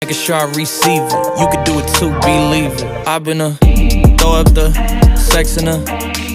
Making sure I receive it. You can do it too, believe it. I've been throw up the sex in her.